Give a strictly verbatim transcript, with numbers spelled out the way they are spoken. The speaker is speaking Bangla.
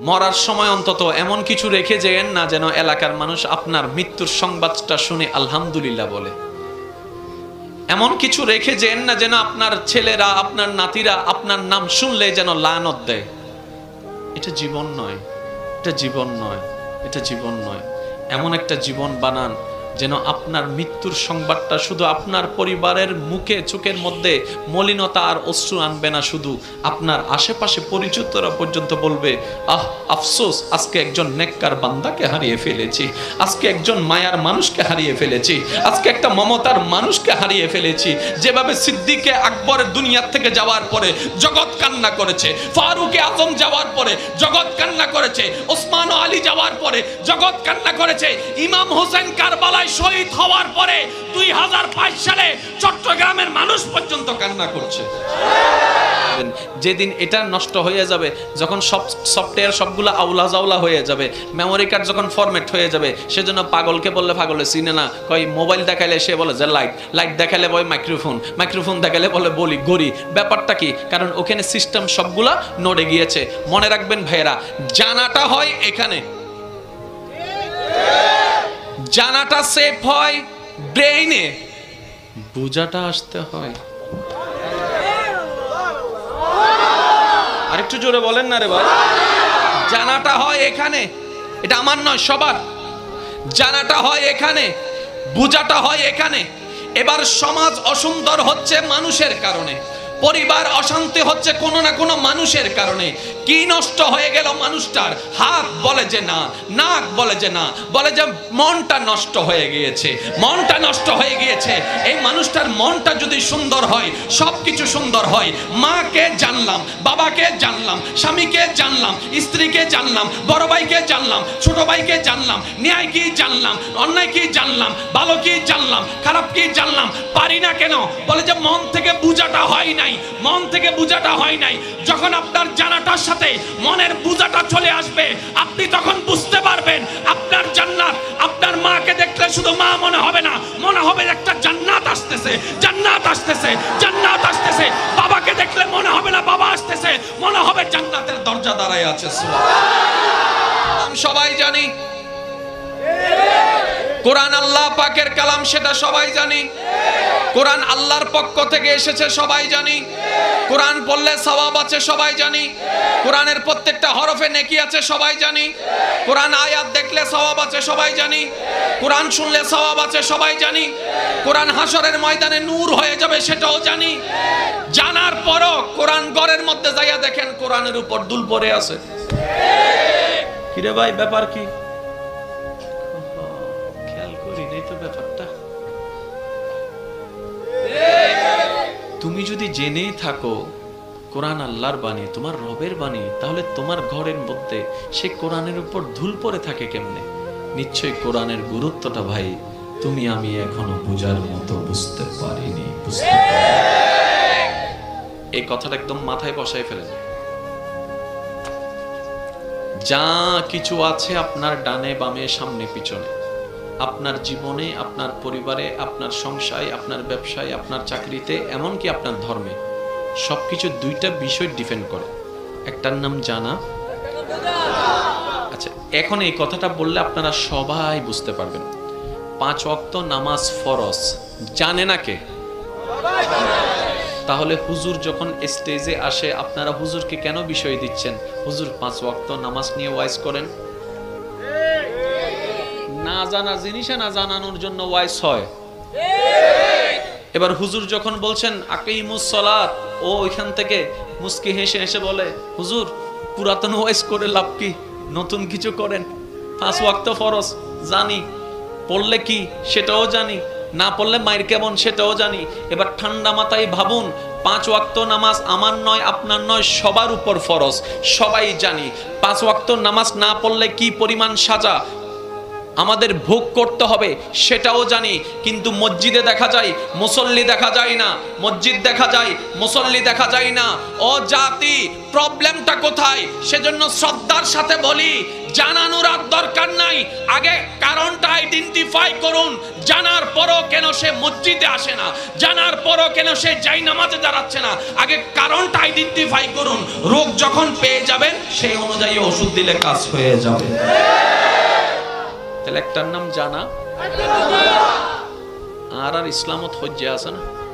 মরার সময় অন্তত এমন কিছু রেখে যেন না যেন এলাকার মানুষ আপনার মৃত্যুর সংবাদটা শুনে আলহামদুলিল্লাহ বলে। এমন কিছু রেখে যেন না যেন আপনার ছেলেরা আপনার নাতিরা আপনার নাম শুনলে যেন লানত দেয়। এটা জীবন নয়, এটা জীবন নয়, এটা জীবন নয়। এমন একটা জীবন বানান যেন আপনার মৃত্যুর সংবাদটা শুধু আপনার পরিবারের মুখে চোখের মধ্যে মলিনতা আর অশ্রু আনবে না, শুধু আপনার আশেপাশে পরিচিতরা পর্যন্ত বলবে, আহ আফসোস, আজকে একজন নেককার বান্দাকে হারিয়ে ফেলেছি, আজকে একজন মায়ার মানুষকে হারিয়ে ফেলেছি, আজকে একটা মমতার মানুষকে হারিয়ে ফেলেছি। যেভাবে সিদ্দিকে আকবরের দুনিয়ার থেকে যাওয়ার পরে জগৎ কান্না করেছে, ফারুকে আজম যাওয়ার পরে জগৎ কান্না করেছে, ওসমান ও আলী যাওয়ার পরে জগৎ কান্না করেছে, ইমাম হোসেন কারবালায় শহীদ হওয়ার পরে দুই হাজার পাঁচ সালে চট্টগ্রামের মানুষ পর্যন্ত কান্না করছে। যেদিন এটা নষ্ট হয়ে যাবে, যখন সব সফটওয়্যার সবগুলো আউলা জাউলা হয়ে যাবে, মেমোরি কার্ড যখন ফরম্যাট হয়ে যাবে, সেজন্য পাগলকে বললে পাগলে চিনে না, কয় মোবাইল দেখাইলে সে বলে যে লাইট, লাইট দেখাইলে বলে মাইক্রোফোন, মাইক্রোফোন দেখাইলে বলে বলি গড়ি। ব্যাপারটা কি? কারণ ওখানে সিস্টেম সবগুলা নড়ে গিয়েছে। মনে রাখবেন ভাইয়েরা, জানাটা হয় এখানে, জানাটা সেফ হয় ব্রেইনে, বুঝাটা আসতে হয়। আরেকটু জোরে বলেন না রে ভাই। জানাটা হয় এখানে, এটা আমার নয়, সবার। জানাটা হয় এখানে, বুঝাটা হয় এখানে। এবার সমাজ অসুন্দর হচ্ছে মানুষের কারণে, পরিবার অশান্তি হচ্ছে কোনো না কোনো মানুষের কারণে। কি নষ্ট হয়ে গেল মানুষটার? হাত বলে যে না, নাক বলে যে না, বলে যে মনটা নষ্ট হয়ে গিয়েছে, মনটা নষ্ট হয়ে গিয়েছে। এই মানুষটার মনটা যদি সুন্দর হয়, সব কিছু সুন্দর হয়। মাকে জানলাম, বাবাকে জানলাম, স্বামীকে জানলাম, স্ত্রীকে জানলাম, বড় ভাইকে জানলাম, ছোট ভাইকে জানলাম, ন্যায় কি জানলাম, অন্যায় কি জানলাম, ভালো কি জানলাম, খারাপ কি জানলাম। পারি না কেন? বলে যে মন থেকে বুঝাটা হয় নাই, মন থেকে বুঝাটা হয় নাই। যখন আপনার জানাটার সাথে মনের বুঝাটা চলে আসবে, আপনি তখন বুঝতে পারবেন আপনার জান্নাত। আপনার মাকে দেখলে শুধু মা মনে হবে না, মনে হবে একটা জান্নাত আসতেছে, জান্নাত আসতেছে, জান্নাত আসতেছে। বাবাকে দেখলে মনে হবে না বাবা আসতেছে, মনে হবে জান্নাতের দরজা দাঁড়ায় আছে। সুবহানাল্লাহ। সবাই জানি কোরআন আল্লাহ পাকের কালাম, সেটা সবাই জানি। কোরআন আল্লাহর পক্ষ থেকে এসেছে, সবাই জানি। কোরআন পড়লে সওয়াব আছে, সবাই জানি। কোরআনের প্রত্যেকটা হরফে নেকি আছে, সবাই জানি। কোরআন আয়াত দেখলে সওয়াব আছে, সবাই জানি। কোরআন শুনলে সওয়াব আছে, সবাই জানি। কোরআন হাসরের ময়দানে নূর হয়ে যাবে, সেটাও জানি। জানার পরও কোরআন ঘরের মধ্যে যাইয়া দেখেন কোরআনের উপর দুল পড়ে আছে। কিরে ভাই, ব্যাপার কি? তুমি যদি জেনেই থাকো কোরআন আল্লাহর বাণী, তোমার রবের বাণী, তাহলে তোমার ঘরের মধ্যে সে কোরআনের উপর ধুল পড়ে থাকে কেমনে? নিশ্চয়ই কোরআনের গুরুত্বটা ভাই তুমি আমি এখনো বোঝার মতো বুঝতে পারিনি, বুঝতে পারিনি। এই কথাটা একদম মাথায় বসাই ফেলেন। যা কিছু আছে আপনার ডানে বামে সামনে পিছনে, আপনার জীবনে, আপনার পরিবারে, আপনার সংসারে, আপনার ব্যবসায়, আপনার চাকরিতে, এমনকি আপনার ধর্মে, সবকিছু দুইটা বিষয় ডিপেন্ড করে। একটার নাম জানা। আচ্ছা, এখন এই কথাটা বললে আপনারা সবাই বুঝতে পারবেন। পাঁচ ওয়াক্ত নামাজ ফরজ, জানে না কে? তাহলে হুজুর যখন স্টেজে আসে, আপনারা হুজুরকে কেন বিষয় দিচ্ছেন? হুজুর পাঁচ ওয়াক্ত নামাজ নিয়ে ওয়াইজ করেন। না জানা জিনিসে না জানানোর জন্য ওয়াইজ হয়। এবার হুজুর যখন বলছেন আকিমুস সালাত, ও ওইখান থেকে মুস্কি হেসে হেসে বলে, হুজুর পুরাতন ওয়াইজ করে লাভ কি, নতুন কিছু করেন। পাঁচ ওয়াক্ত ফরজ জানি, পড়লে কি সেটাও জানি, না পড়লে মায়ের কেমন সেটাও জানি। এবার ঠান্ডা মাথায় ভাবুন, পাঁচ ওয়াক্ত নামাজ আমার নয়, আপনার নয়, সবার উপর ফরজ, সবাই জানি। পাঁচ ওয়াক্ত নামাজ না পড়লে কি পরিমাণ সাজা। আমাদের ভোগ করতে হবে সেটাও জানি, কিন্তু মসজিদে দেখা যায় মুসল্লি দেখা যায় না, মসজিদ দেখা যায় মুসল্লি দেখা যায় না। ও জাতি, প্রবলেমটা কোথায়? সেজন্য শ্রদ্ধার সাথে বলি, জানানোর আর দরকার নাই, আগে কারণটা আইডেন্টিফাই করুন। জানার পরও কেন সে মসজিদে আসে না, জানার পরও কেন সে যাই নামাজে দাঁড়াচ্ছে না, আগে কারণটা আইডেন্টিফাই করুন। রোগ যখন পেয়ে যাবেন সেই অনুযায়ী ওষুধ দিলে কাজ হয়ে যাবে। তাহলে একটার নাম জানা, আর আর ইসলামত হজ্জে আছে না।